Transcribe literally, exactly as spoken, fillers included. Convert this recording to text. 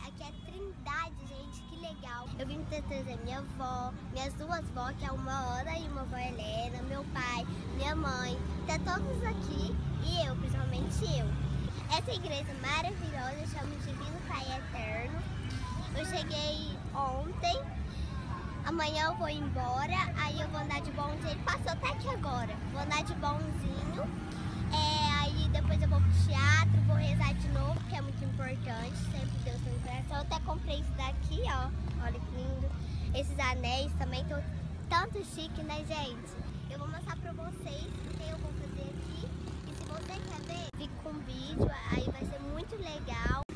Aqui é Trindade, gente, que legal. Eu vim trazer minha avó, minhas duas vó, que é uma Ana e uma avó Helena, meu pai, minha mãe, tá todos aqui e eu, principalmente eu. Essa igreja maravilhosa chama Divino Pai Eterno. Eu cheguei ontem, amanhã eu vou embora, aí eu vou andar de bonzinho. Ele passou até aqui agora, vou andar de bonzinho. É, aí depois eu vou pro teatro, vou rezar de novo, que é muito importante, sempre Deus tem coração. Eu até comprei isso daqui, ó, olha que lindo. Esses anéis também, tô tanto chique, né, gente? Eu vou mostrar pra vocês o que eu vou fazer aqui. E se você quer ver, fica com o vídeo, aí vai ser muito legal.